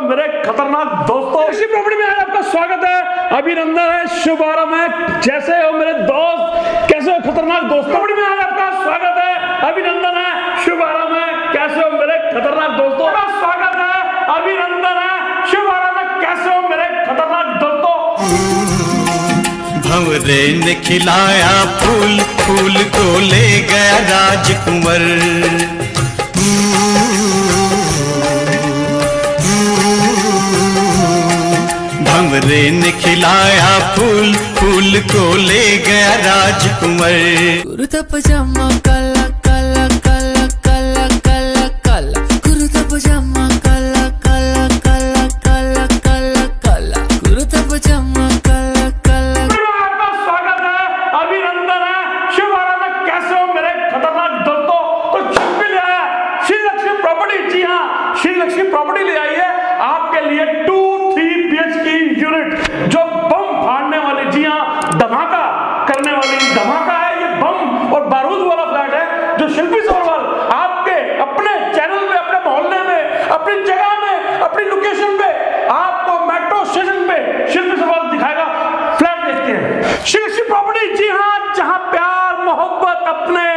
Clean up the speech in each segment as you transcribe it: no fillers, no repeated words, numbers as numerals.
मेरे खतरनाक दोस्तों, इसी प्रॉपर्टी में आज आपका स्वागत है, अभिनंदन है, शुभारंभ है। जैसे हो मेरे दोस्त, कैसे हो खतरनाक दोस्तों? प्रॉपर्टी में आज आपका स्वागत है, अभिनंदन है, शुभारंभ है। कैसे हो मेरे खतरनाक दोस्तों? स्वागत है, अभिनंदन है, शुभारंभ है। कैसे हो मेरे खतरनाक दोस्तों? भंवरे ने खिलाया फूल, फूल को ले गया राजकुंवर। भंवरे ने खिलाया फूल, फूल को ले गया राजकुंवर। कुर्ता पजामा काला काला काला काला काला काला, कुर्ता पजामा काला काला काला काला काला काला, कुर्ता पजामा काला काला। आपका स्वागत है, अभिनंदन है, शुभारंभ है। कैसे हो मेरे खतरनाक दोस्तों? तो छुप भी ले आया श्री लक्ष्मी प्रॉपर्टी। जी हाँ, श्री लक्ष्मी प्रॉपर्टी ले आई है आपके लिए 2-3 BHK यूनिट जो बम फाड़ने वाले, जी हाँ, धमाका करने वाली धमाका है। ये बम और बारूद वाला फ्लैट है जो शिल्पी सोनवाल आपके अपने चैनल पे, अपने मोहल्ले में, अपनी जगह में, अपनी लोकेशन पे, आपको मेट्रो स्टेशन पे शिल्पी सोनवाल दिखाएगा। फ्लैट देखते हैं श्री लक्ष्मी प्रॉपर्टी। जी हाँ, जहां प्यार मोहब्बत, अपने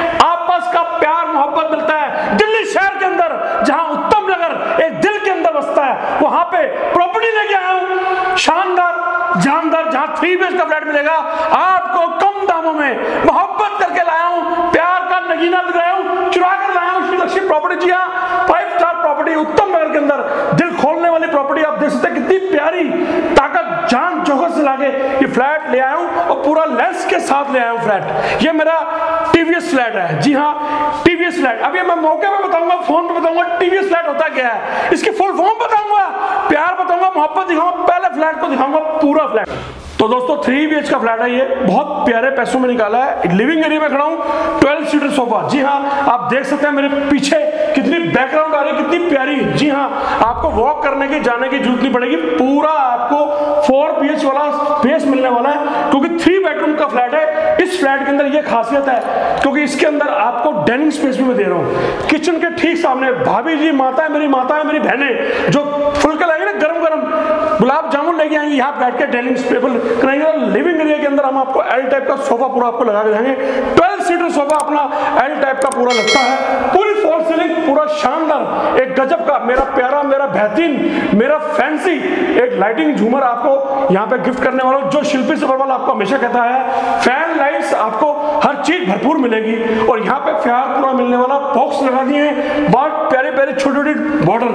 आपस का प्यार मोहब्बत मिलता है। दिल्ली शहर के अंदर जहां उत्तम नगर एक दिल के अंदर बसता है, वहां पे प्रॉपर्टी लेके आया हूं, शानदार जानदार, जहां 3 BHK का फ्लैट मिलेगा आपको कम दामों में। मोहब्बत करके लाया हूं, प्यार का नगीना लगाया हूं, चुरा कर लाया हूं श्री लक्ष्मी प्रॉपर्टी। जी हाँ, 5 स्टार प्रॉपर्टी उत्तम नगर के अंदर, दिल खोलने वाली प्रॉपर्टी। आप देख सकते हैं कितनी प्यारी, ताकत जान जोहर से लाके ये फ्लैट ले आया हूं और पूरा लेंस के साथ ले आया हूं फ्लैट। ये मेरा TVS फ्लैट है। जी हाँ, TVS फ्लैट। अभी मैं मौके पे बताऊंगा, फोन पे बताऊंगा TVS फ्लैट होता क्या है, इसकी फुल फॉर्म बताऊंगा, प्यार बताऊंगा, मोहब्बत दिखाऊंगा। पहले फ्लैट को दिखाऊंगा पूरा फ्लैट। तो दोस्तों 3 BHK का फ्लैट है, ये बहुत प्यारे पैसों में निकाला है। लिविंग एरिया में खड़ा हूं, 12 सीटर सोफा। जी हाँ, आप देख सकते हैं मेरे पीछे कितनी बैकग्राउंड आ रही है, कितनी प्यारी। जी हाँ, आपको वॉक करने की, जाने की जरूरत नहीं पड़ेगी। पूरा आपको 4 BH वाला स्पेस मिलने वाला है, क्योंकि 3 बेडरूम का फ्लैट है। इस फ्लैट के अंदर ये खासियत है क्योंकि इसके अंदर आपको डाइनिंग स्पेस भी मैं दे रहा हूँ। किचन के ठीक सामने भाभी जी, माता है मेरी बहनें जो फुलके लाएंगे ना, गरम गरम गुलाब जामुन लेके आएंगे, यहाँ बैठ के डाइनिंग टेबल कराएंगे। लिविंग एरिया के अंदर हम आपको L टाइप का सोफा पूरा आपको लगा के देंगे। 12 सीटर सोफा अपना L टाइप का पूरा लगता है। पूरी फॉल सीलिंग, पूरा शानदार, एक गजब का, मेरा प्यारा, मेरा बेहतरीन, मेरा फैंसी एक लाइटिंग झूमर आपको यहाँ पे गिफ्ट करने वाला हूँ, जो शिल्पी सोनवाल आपको हमेशा कहता है। फैन लाइट्स आपको हर चीज भरपूर मिलेगी और यहाँ पे प्यार पूरा मिलने वाला। बॉक्स लगा दिए हैं, बहुत प्यारे प्यारे छोटी छोटी bottle,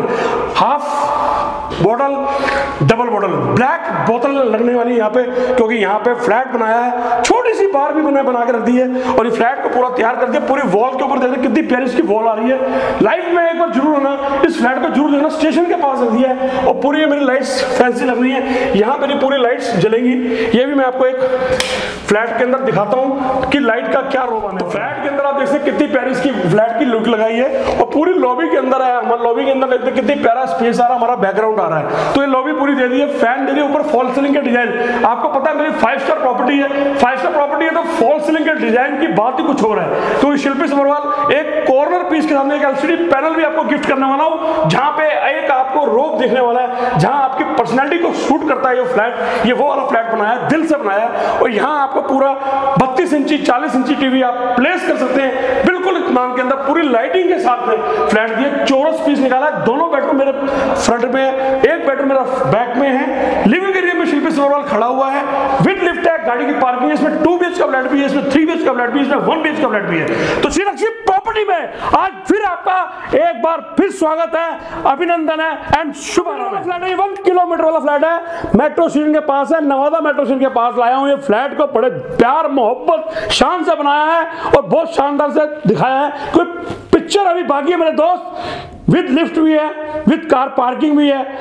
half bottle, double bottle, black बोतल लगने वाली यहाँ पे, क्योंकि यहाँ पे फ्लैट बनाया है। छोटी सी बार भी बना के रख दी है और ये फ्लैट को पूरा तैयार कर दिया। पूरी वॉल के ऊपर देखते कितनी प्यारी इसकी वॉल आ रही है। लाइट में एक बार जरूर आना, इस फ्लैट को जरूर देखना, स्टेशन के पास रख दिया है और पूरी मेरी लाइट्स फैंसी लग रही है। यहाँ मेरी पूरी लाइट्स जलेंगी। ये भी मैं आपको एक फ्लैट के अंदर दिखाता हूँ कि लाइट का क्या रोल है। फ्लैट के अंदर आप देख सकते कितनी प्यारी इसकी फ्लैट की लुक लगाई है और पूरी लॉबी के अंदर है। हमारे लॉबी के अंदर देखते कितनी प्यारा स्पेस आ रहा है, हमारा बैकग्राउंड आ रहा है। तो ये लॉबी पूरी दे दी है, फैन दे दी, ऊपर फॉल सीलिंग के डिजाइन। आपको पता है मेरी 5 स्टार प्रॉपर्टी है, 5 स्टार प्रॉपर्टी है तो फॉल सीलिंग के डिजाइन की बात ही कुछ और है। तो शिल्पी सोनवाल एक कॉर्नर पीस के सामने एक LCD पैनल भी आपको गिफ्ट करने वाला हूं, जहां पे एक आपको रोप देखने वाला है, जहां आपकी पर्सनैलिटी को शूट करता है ये फ्लैट। ये वो वाला फ्लैट बनाया है, दिल से बनाया है। और यहाँ आपको पूरा 32 इंची 40 इंची टीवी आप प्लेस कर सकते हैं बिल्कुल इत्मीनान के अंदर, पूरी लाइटिंग के साथ में फ्लैट दिए। चौरस पीस निकाला है। दोनों बेडरूम मेरे फ्रंट में है, एक बेडरूम मेरा बैक में है। लिविंग एरिया में शिल्पी सोनवाल खड़ा हुआ है, विद लिफ्ट है, गाड़ी की पार्किंग है। इसमें 2 BH का फ्लैट भी है, इसमें 3 BH का फ्लैट भी है, इसमें 1 BH का फ्लैट भी है। तो श्री लक्ष्मी प्रॉपर्टी में आज फिर आपका एक बार फिर स्वागत है, अभिनंदन है एंड शुभारंभ है। फ्लैट है, 1 किलोमीटर वाला फ्लैट है, मेट्रो स्टेशन के पास है, नवादा मेट्रो स्टेशन के पास लाया हूं। ये फ्लैट को बड़े प्यार मोहब्बत शान से बनाया है और बहुत शानदार से दिखाया है। कोई पिक्चर अभी बाकी है मेरे दोस्त, विद लिफ्ट भी है, विद कार पार्किंग भी है।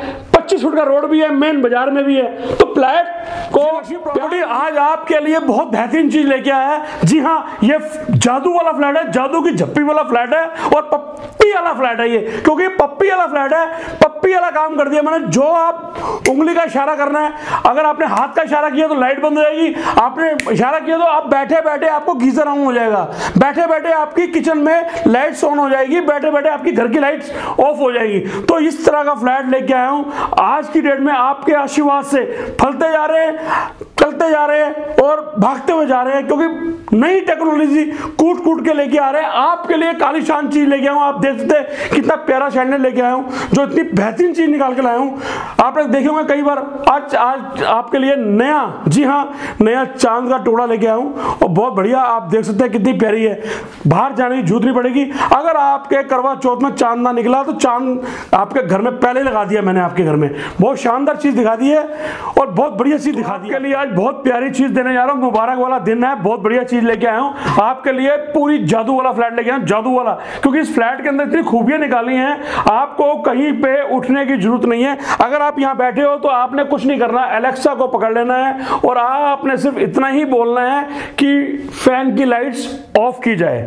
25 फुट का रोड भी है, मेन बाजार में भी है। तो फ्लैट को प्रॉपर्टी आज आपके लिए बहुत बेहतरीन चीज लेके आया है। जी हाँ, ये जादू वाला फ्लैट है, जादू की झप्पी वाला फ्लैट है और पप्पी वाला फ्लैट है ये, क्योंकि पप्पी वाला फ्लैट है। पप्पी वाला काम कर दिया मैंने, जो आप उंगली का इशारा करना है, अगर आपने हाथ का इशारा किया तो लाइट बंद हो जाएगी, आपने इशारा किया तो आप बैठे बैठे आपको गीजर ऑन हो जाएगा, बैठे बैठे आपकी किचन में लाइट्स ऑन हो जाएगी, बैठे बैठे आपकी घर की लाइट्स ऑफ हो जाएगी। तो इस तरह का फ्लैट लेके आया हूं आज की डेट में, आपके आशीर्वाद से फलते जा रहे हैं, चलते जा रहे हैं और भागते हुए जा रहे हैं, क्योंकि नई टेक्नोलॉजी कूट कूट के लेके आ रहे हैं आपके लिए। कालीशान चीज लेके आया हूं, आप देख सकते हैं कितना प्यारा सैंडल लेके आया हूं, जो इतनी बेहतरीन चीज निकाल के लाया हूं। आप लोग देखे होंगे कई बार, आज आपके लिए नया, जी हाँ, नया चांद का टुकड़ा लेके आया हूं और बहुत बढ़िया, आप देख सकते हैं कितनी प्यारी है। बाहर जाने की जरूरत नहीं पड़ेगी। अगर आपके करवा चौथ में चांद ना निकला तो चांद आपके घर में पहले लगा दिया मैंने, आपके घर में बहुत शानदार चीज दिखा दी है और बहुत बढ़िया चीज दिखा दी है। के लिए आज बहुत प्यारी चीज देने जा रहा हूं, मुबारक वाला दिन है, बहुत बढ़िया चीज लेके आया हूं आपके लिए। पूरी जादू वाला फ्लैट लेके आया हूं, जादू वाला, क्योंकि इस फ्लैट के अंदर इतनी खूबियां निकाली हैं, आपको कहीं पे उठने की जरूरत नहीं है। अगर आप यहां बैठे हो तो आपने कुछ नहीं करना, एलेक्सा को पकड़ लेना है और आपने सिर्फ इतना ही बोलना है कि फैन की लाइट्स ऑफ की जाए।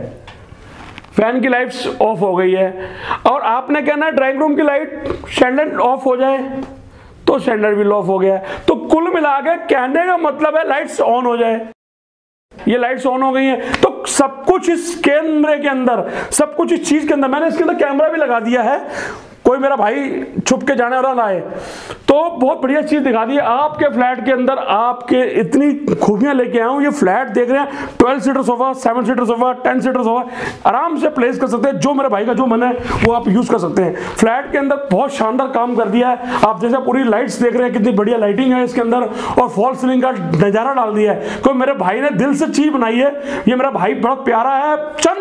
फैन की लाइट्स ऑफ हो गई है और आपने कहना है ड्राइंग रूम की लाइट सैंडल ऑफ हो जाए, तो सैंडल भी ऑफ हो गया। तो कुल मिला के कहने का मतलब है लाइट्स ऑन हो जाए। ये लाइट्स ऑन हो गई हैं, तो सब कुछ इस कैमरे के अंदर, सब कुछ इस चीज के अंदर, मैंने इसके अंदर कैमरा भी लगा दिया है, कोई मेरा भाई छुप के जाने वाला ना आए। तो बहुत बढ़िया चीज दिखा दी है आपके फ्लैट के अंदर, आपके इतनी खूबियां लेके आया हूं। ये फ्लैट देख रहे हैं, 12 seater sofa, 7 seater sofa, 10 seater sofa आराम से प्लेस कर सकते हैं। जो मेरे भाई का जो मन है वो आप यूज कर सकते हैं। फ्लैट के अंदर बहुत शानदार काम कर दिया है। आप जैसे पूरी लाइट्स देख रहे हैं, कितनी बढ़िया लाइटिंग है इसके अंदर और फॉल सीलिंग का नजारा डाल दिया है। कोई मेरे भाई ने दिल से चीज बनाई है। ये मेरा भाई बड़ा प्यारा है,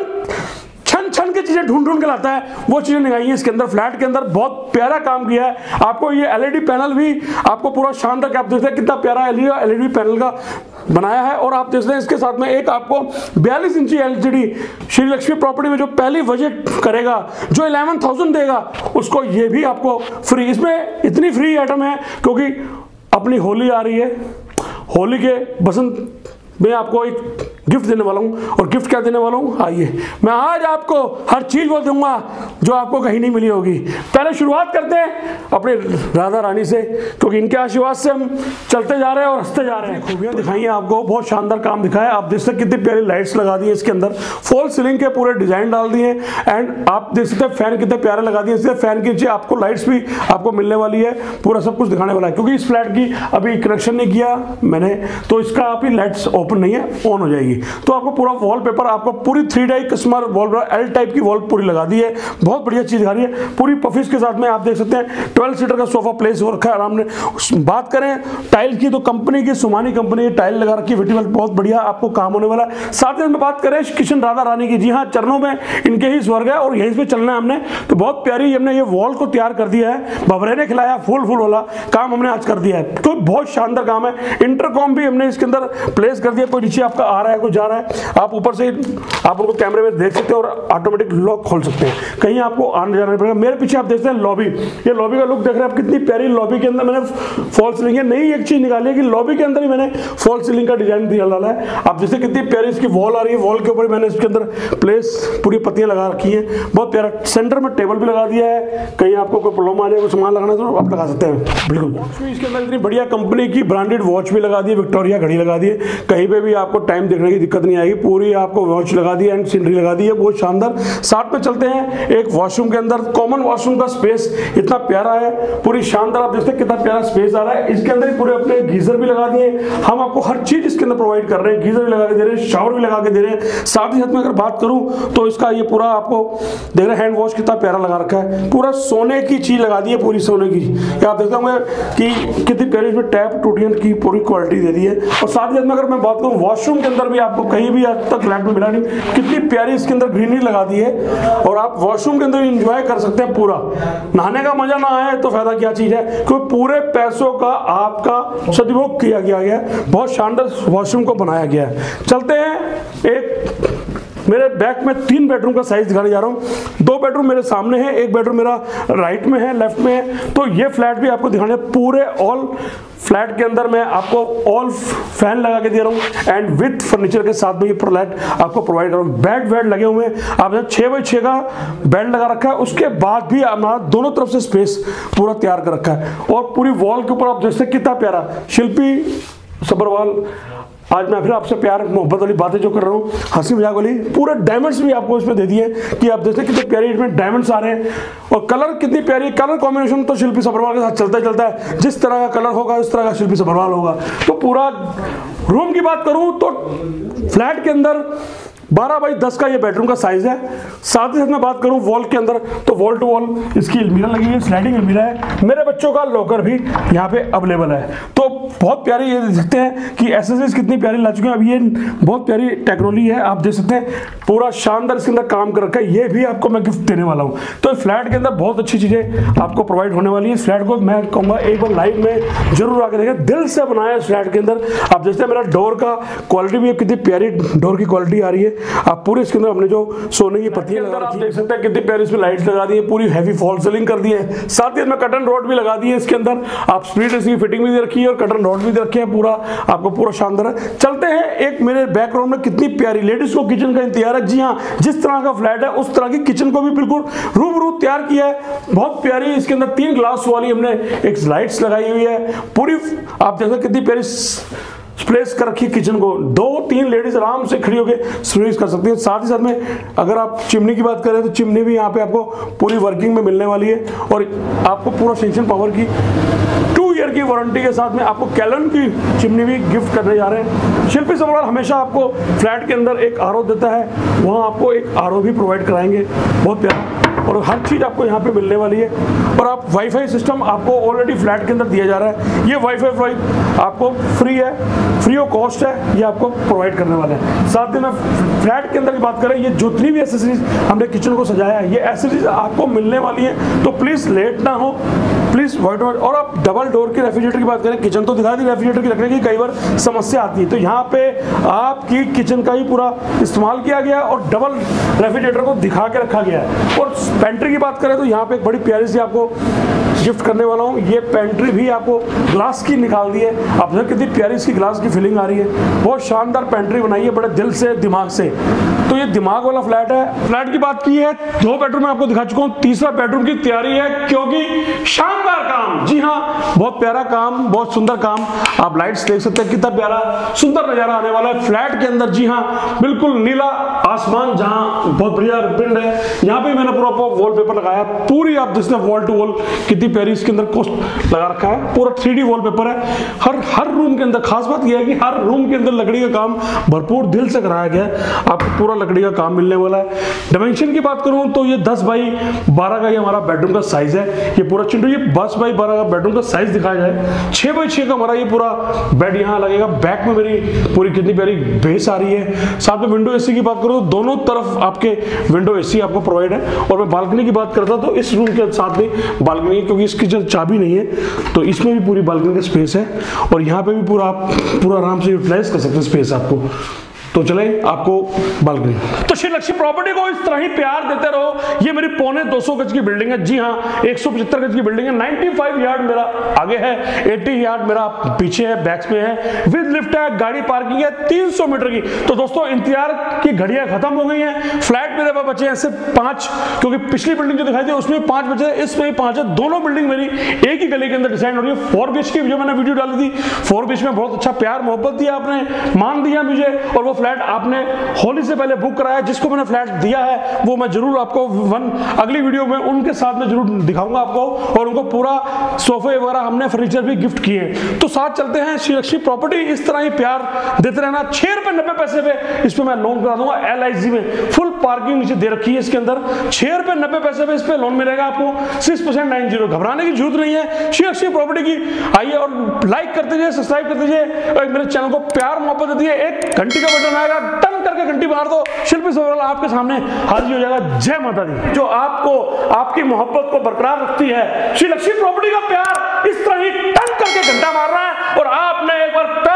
छन छन की चीजें ढूंढ ढूंढ के लाता है, वो चीजें निकाली है इसके अंदर। फ्लैट के अंदर बहुत प्यारा काम किया है। आपको ये एलईडी पैनल भी आपको पूरा शानदार, आप देखते हैं कितना प्यारा एलईडी पैनल का बनाया है। और आप देखते हैं इसके साथ में एक आपको 42 इंची एलसीडी श्री लक्ष्मी प्रॉपर्टी में जो पहली बजट करेगा, जो 11,000 देगा, उसको ये भी आपको फ्री। इसमें इतनी फ्री आइटम है क्योंकि अपनी होली आ रही है, होली के बसंत मैं आपको एक गिफ्ट देने वाला हूं। और गिफ्ट क्या देने वाला हूं, आइए मैं आज आपको हर चीज वो दूंगा जो आपको कहीं नहीं मिली होगी। पहले शुरुआत करते हैं अपने राधा रानी से, क्योंकि इनके आशीर्वाद से हम चलते जा रहे हैं और हंसते जा रहे हैं। खूबियां दिखाई हैं आपको, बहुत शानदार काम दिखाया। आप देख सकते कितनी प्यारी लाइट्स लगा दी है इसके अंदर, फॉल सीलिंग के पूरे डिजाइन डाल दिए एंड आप देख सकते हैं फैन कितने प्यारे लगा दिए। इससे फैन के नीचे आपको लाइट्स भी आपको मिलने वाली है, पूरा सब कुछ दिखाने वाला है। क्योंकि इस फ्लैट की अभी कनेक्शन नहीं किया मैंने, तो इसका आपकी लाइट्स ओपन नहीं है, ऑन हो जाएगी। तो आपको पूरा वॉलपेपर, आपको पूरी 3D customer wallpaper, L type की वॉल पूरी लगा दी है। बहुत बढ़िया चीज दिखा रही है पूरी पफिस के साथ में। आप देख सकते हैं 12 सीटर का सोफा प्लेस हो रखा है आराम ने। बात करें टाइल की तो कंपनी की सुमानी कंपनी की टाइल लगा रखी है, विटिवल, बहुत बढ़िया आपको काम होने वाला है। साथ में बात करें किशन राधा रानी की, जी हाँ, चरणों में इनके ही स्वर्ग है और यहीं पे चलना है हमने। तो बहुत प्यारी हमने ये वॉल को तैयार कर दिया है, भवरे ने खिलाया, फूल वाला काम हमने आज कर दिया है। तो बहुत शानदार काम है। इंटरकॉम भी हमने इसके अंदर प्लेस कर दिया, कोई नीचे आपका आ रहा है कोई जा रहा है, आप ऊपर से आप उनको कैमरे में देख सकते हैं और ऑटोमेटिक लॉक खोल सकते हैं, कहीं आपको आने जाना नहीं पड़ेगा। मेरे पीछे आप देखते हैं लॉबी, ये लॉबी का लुक देख रहे हैं आप, कितनी प्यारी लॉबी के अंदर मैंने फॉल सीलिंग है। नई एक चीज निकाली है कि लॉबी के अंदर ही मैंने फॉल सीलिंग का डिजाइन दिया डाला है। आप जैसे कितनी प्यारी इसकी वॉल आ रही है, वॉल के ऊपर मैंने इसके अंदर प्लेस पूरी पत्तियां लगा रखी है, बहुत प्यारा। सेंटर में टेबल भी लगा दिया है, कहीं आपको कोई प्रॉब्लम आ जाए, कोई सामान लगाना तो आप लगा सकते हैं बिल्कुल। वॉच भी इसके अंदर इतनी बढ़िया कंपनी की ब्रांडेड वॉच भी लगा दी है, विक्टोरिया घड़ी लगा दी है, कहीं पे भी आपको टाइम देखने की दिक्कत नहीं आएगी। पूरी आपको वॉच लगा दी है एंड सीनरी लगा दी है, बहुत शानदार। साथ में चलते हैं एक वॉशरूम के अंदर, कॉमन वॉशरूम का स्पेस इतना प्यारा है, पूरी शानदार। आप देखते हैं कितना प्यारा स्पेस आ रहा है। इसके अंदर पूरे अपने गीजर भी लगा दिए, हम आपको हर चीज इसके अंदर प्रोवाइड कर रहे हैं, गीजर भी लगा के दे रहे हैं, शावर भी लगा के दे रहे हैं। साथ ही साथ में अगर बात करूं तो इसका ये पूरा आपको देख रहे हैं हैंड वॉश कितना प्यारा लगा रखा है, पूरा सोने की चीज लगा दी है, पूरी सोने की। आप देखते होंगे कि कितनी प्यारी इसमें टैप टूटियन की पूरी क्वालिटी दे दी है। और साथ ही साथ में अगर मैं बात करूं वॉशरूम के अंदर भी आपको कहीं भी आज तक फ्लैट में मिला नहीं, कितनी प्यारी इसके अंदर ग्रीनरी लगा दी है और आप वॉशरूम के अंदर एंजॉय कर सकते हैं पूरा। नहाने का मजा ना आए तो फायदा क्या चीज है, क्योंकि पूरे पैसों का आपका सदुपयोग किया गया है, बहुत शानदार वॉशरूम को बनाया गया है। चलते हैं एक मेरे बैक में 3 बेडरूम का साइज दिखाने जा रहा हूँ। 2 बेडरूम मेरे सामने है, 1 बेडरूम मेरा राइट में है, लेफ्ट में है। तो ये फ्लैट भी आपको दिखाने पूरे ऑल फ्लैट के अंदर मैं आपको ऑल फैन लगा के दे रहा हूँ एंड विथ फर्नीचर के साथ में ये फ्लैट आपको प्रोवाइड कर रहा हूँ। बेड लगे हुए हैं, आप 6x6 का बेड लगा रखा है, उसके बाद भी हमारा दोनों तरफ से स्पेस पूरा तैयार कर रखा है। और पूरी वॉल के ऊपर आप देखते हैं कितना प्यारा शिल्पी सब्बरवाल, आज मैं फिर आपसे प्यार मोहब्बत वाली बातें जो कर रहा हूँ, हंसी मजाक वाली, पूरे डायमंड्स भी आपको इसमें दे दिए कि आप देखते हैं कितने प्यारे इसमें डायमंड्स आ रहे हैं। और कलर कितनी प्यारी, कलर कॉम्बिनेशन तो शिल्पी सब्बरवाल के साथ चलता है, जिस तरह का कलर होगा उस तरह का शिल्पी सब्बरवाल होगा। तो पूरा रूम की बात करूँ तो फ्लैट के अंदर 12x10 का ये बेडरूम का साइज है। साथ ही साथ मैं बात करूं वॉल के अंदर तो वॉल टू वॉल इसकी अलमीरा लगी है, स्लाइडिंग अलमीरा है। मेरे बच्चों का लॉकर भी यहाँ पे अवेलेबल है। तो बहुत प्यारी, ये देख सकते हैं कि एसेसरीज कितनी प्यारी ला चुके हैं। अब ये बहुत प्यारी टेक्नोलॉजी है, आप देख सकते हैं पूरा शानदार इसके अंदर काम कर रखा है। ये भी आपको मैं गिफ्ट देने वाला हूँ। तो फ्लैट के अंदर बहुत अच्छी चीजें आपको प्रोवाइड होने वाली है। इस फ्लैट को मैं कहूँगा एक बार लाइव में जरूर आकर देखें, दिल से बनाया इस फ्लैट के अंदर। आप देखते हैं मेरा डोर का क्वालिटी भी कितनी प्यारी डोर की क्वालिटी आ रही है। आप पूरे इसके अंदर हमने जो सोने की पत्तियां लगा रखी है, देख सकते हैं कितनी प्यारी इसमें लाइट्स लगा दी है, पूरी हैवी फॉल सीलिंग कर दी है। साथ ही में कर्टन रॉड भी लगा दी है इसके अंदर। आप स्प्लिट इसकी फिटिंग भी दे रखी है और कर्टन रॉड भी दे रखे हैं। पूरा आपको पूरा शानदार है। चलते हैं एक मेरे बैकग्राउंड में कितनी प्यारी लेडीज को किचन का इंतजार है। जी हाँ, जिस तरह का फ्लैट है उस तरह की किचन को भी बिल्कुल रूबरू तैयार किया है। बहुत प्यारी इसके अंदर 3 ग्लास वाली हमने एक लाइट्स लगाई हुई है। पूरी आप देखो कितनी प्यारी प्लेस कर रखी किचन को, 2-3 लेडीज आराम से खड़ी होकर सर्विस कर सकती है। साथ ही साथ में अगर आप चिमनी की बात करें तो चिमनी भी यहाँ पे आपको पूरी वर्किंग में मिलने वाली है और आपको पूरा सेंक्शन पावर की 2 ईयर की वारंटी के साथ में आपको कैलन की चिमनी भी गिफ्ट करने जा रहे हैं। शिल्पी सब्बरवाल हमेशा आपको फ्लैट के अंदर एक आरओ देता है, वहाँ आपको एक आरओ भी प्रोवाइड कराएंगे, बहुत प्यारा, और हर चीज़ आपको यहाँ पे मिलने वाली है। और आप वाईफाई सिस्टम आपको ऑलरेडी फ्लैट के अंदर दिया जा रहा है। ये वाईफाई आपको फ्री है, फ्री ऑफ कॉस्ट है, ये आपको प्रोवाइड करने वाले हैं। साथ ही में फ्लैट के अंदर की बात करें, ये जितनी भी एसेसरीज हमने किचन को सजाया है, ये एसेसरीज आपको मिलने वाली है। तो प्लीज़ लेट ना हो, प्लीज़ वाइट। और आप डबल डोर की रेफ्रिजरेटर की बात करें, किचन तो दिखा दी, रेफ्रिजरेटर की रखने की कई बार समस्या आती है। तो यहाँ पे आपकी किचन का ही पूरा इस्तेमाल किया गया और डबल रेफ्रिजरेटर को दिखा के रखा गया है। और पेंट्री की बात करें तो यहाँ पे एक बड़ी प्यारी सी आपको गिफ्ट करने वाला हूँ। ये पेंट्री भी आपको ग्लास की निकाल दी है। आप देखो कितनी प्यारी इसकी ग्लास की फिलिंग आ रही है। बहुत शानदार पेंट्री बनाई है, बड़े दिल से दिमाग से। तो ये दिमाग वाला फ्लैट है। फ्लैट की बात की है, 2 बेडरूम में आपको दिखा चुका हूँ, तीसरा बेडरूम की तैयारी है क्योंकि शानदार काम, जी हाँ बहुत प्यारा काम, बहुत सुंदर काम। आप लाइट्स देख सकते हैं कितना प्यारा सुंदर नजारा आने वाला है फ्लैट के अंदर। जी हाँ, बिल्कुल नीला आसमान, जहाँ बहुत बढ़िया पिंड है। यहाँ पे मैंने पूरा वॉलपेपर लगाया, पूरी आप देखते हैं वॉल टू वॉल कितनी प्यारी इसके अंदर कोस्ट लगा रखा है। पूरा 3D वॉलपेपर है। हर रूम के अंदर खास बात यह है कि हर रूम के अंदर लकड़ी का काम भरपूर दिल से कराया गया है। आपको पूरा लकड़ी का काम मिलने वाला है। डायमेंशन की बात करूं तो ये 10x12 का ये हमारा बेडरूम का साइज है। ये पूरा चिंटू, ये 10x12 का बेडरूम का साइज दिखाया जाए, 6x6 का हमारा ये पूरा बेड यहाँ लगेगा। बैक में मेरी पूरी कितनी प्यारी बेस आ रही है। साथ में विंडो एसी की बात करूं तो दोनों तरफ आपके विंडो एसी आपको प्रोवाइड है। और मैं बालकनी की बात करता तो इस रूम के साथ में बालकनी, क्योंकि इसकी जो चाबी नहीं है तो इसमें भी पूरी बालकनी का स्पेस है। और यहाँ पे भी पूरा आराम से यूटिलाइज कर सकते हैं स्पेस आपको। तो चले आपको बालकनी। तो श्री लक्ष्मी प्रॉपर्टी को इस तरह ही प्यार देते रहो। ये मेरी 250 गज की बिल्डिंग है। जी हाँ, 175 गज की बिल्डिंग है। 95 यार्ड मेरा आगे है, 80 यार्ड मेरा पीछे है, बैक्स में है, विद लिफ्ट है, गाड़ी पार्किंग है 300 मीटर की। तो दोस्तों इंतजार की घड़ियां खत्म हो गई हैं। फ्लैट मेरे पास बचे हैं सिर्फ 5, क्योंकि पिछली बिल्डिंग जो दिखाई थी उसमें 5 बचे, इसमें भी 5 है। दोनों बिल्डिंग मेरी एक ही गली के अंदर डिजाइन हो रही है। 4 BHK की जो मैंने वीडियो डाली थी, 4 BHK में बहुत अच्छा प्यार मोहब्बत दिया आपने, मान दिया मुझे। और वो फ्लैट आपने होली से पहले बुक कराया, जिसको मैंने फ्लैट दिया है वो मैं जरूर आपको अगली वीडियो में उनके साथ में जरूर दिखाऊंगा आपको। और उनको पूरा सोफे वगैरह हमने फर्नीचर भी गिफ्ट किए। तो साथ चलते हैं श्री लक्ष्मी प्रॉपर्टी, इस तरह ही प्यार देते रहना। 6 रुपए 90 पैसे पे इस पे मैं लोन करा दूंगा। LIC में फुल पार्किंग नीचे दे रखी है इसके अंदर। 6 रुपए 90 पैसे पे इस पे लोन मिलेगा आपको 6% 90। घबराने की जरूरत नहीं है श्री लक्ष्मी प्रॉपर्टी की। आइए और लाइक करते जाइए, सब्सक्राइब करते जाइए और मेरे चैनल को प्यार मोहब्बत देती है। एक घंटी का बटन आएगा, टन करके घंटी मार दो, शिल्पी सब्बरवाल आपके सामने हाजिर हो जाएगा। जय माता दी। जो आपको आपकी मोहब्बत को बरकरार रखती है, श्री लक्ष्मी प्रॉपर्टी का प्यार इस तरह ही टन करके घंटा मार रहा है। और आपने एक बार प्यार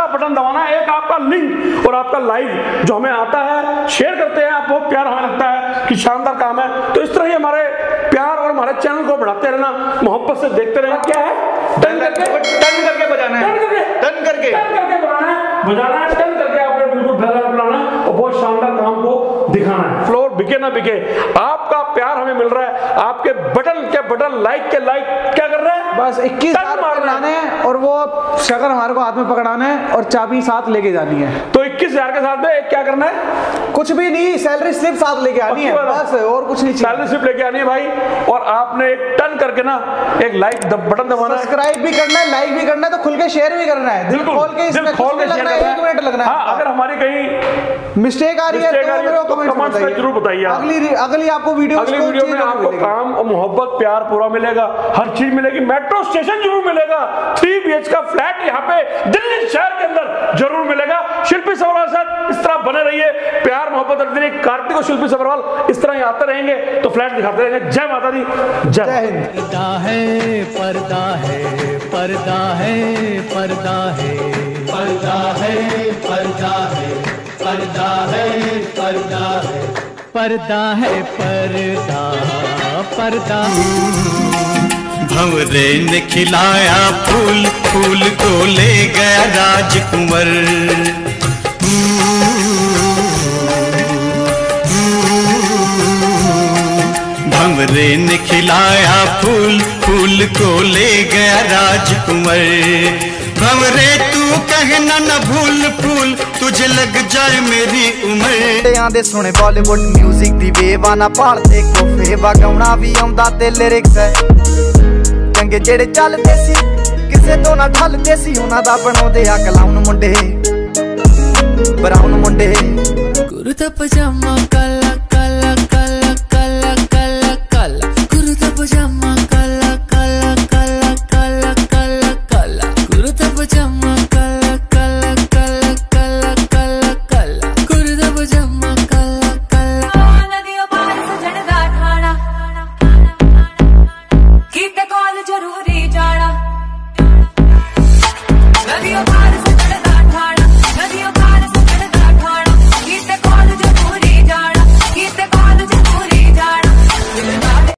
सा बटन दबाना है, एक आपका लिंक और आपका लाइव जो हमें आता है, शेयर करते हैं आप, बहुत प्यार हमें लगता है कि शानदार काम है। तो इस तरह ही हमारे प्यार और हमारे चैनल को बढ़ाते रहना, मोहब्बत से देखते रहना। क्या है? टर्न करके बजाना है, टर्न करके बनाना है, बजाना है, टर्न करके आपने बिल्कुल बनाना है और बहुत शानदार काम को दिखाना है। फ्लोर बिके ना बिके, आपका प्यार हमें मिल रहा है, आपके बटन के बटन, लाइक के लाइक क्या कर रहे हैं? बस 21,000 बनाने हैं और वो शक्कर हमारे को हाथ में पकड़ाना है और चाबी साथ लेके जानी है। तो 21,000 के साथ में क्या करना है? कुछ भी नहीं, सैलरी स्लिप साथ लेके आनी है, बस और कुछ नहीं। सैलरी स्लिप लेके आनी है भाई, और आपने एक टर्न करके ना एक लाइक बटन दबाना है, सब्सक्राइब भी करना है, लाइक भी करना है, तो खुल के शेयर भी करना है, दिल खोल के इसमें लगना है, 1 मिनट लगना है। हाँ, अगर हमारी कहीं मिस्टेक आ रही है तो कमेंट्स में जरूर बताइए। अगली आपको वीडियो में आपको काम और मोहब्बत प्यार पूरा मिलेगा, हर चीज मिलेगी। मेट्रो स्टेशन जरूर मिलेगा, 3 BH का फ्लैट यहाँ पे दिल्ली शहर के अंदर जरूर मिलेगा। शिल्पी सबरवाल सर इस तरह बने रहिए, प्यार मोहब्बत रखते रहिए। कार्तिक और शिल्पी सबरवाल इस तरह ही आते रहेंगे तो फ्लैट दिखाते रहेंगे। जय माता दी, जय हिंद। पर्दा है, पर्दा है, पर्दा है, पर्दा है, पर्दा है, पर्दा है, पर्दा है, पर्दा है, पर्दा है, पर्दा, पर्दा। भंवरे ने खिलाया फूल, फूल को ले गया राजकुंवर। भंवरे ने खिलाया फूल, फूल को ले गया राजकुंवर। भंवरे तू कहना न भूल फूल, तुझे लग जाए मेरी उम्र। आंदे सुने बॉलीवुड म्यूजिक दी वेव आना भालते कोफे वगाउणा भी आउंदा ते लिरिक्स है चंगे जेड़े चलदे सी किसे तो ना ढलदे सी उन्हां दा बनाउंदे आ कलाउन मुंडे ब्राउन मुंडे कुर्ता पजामा काला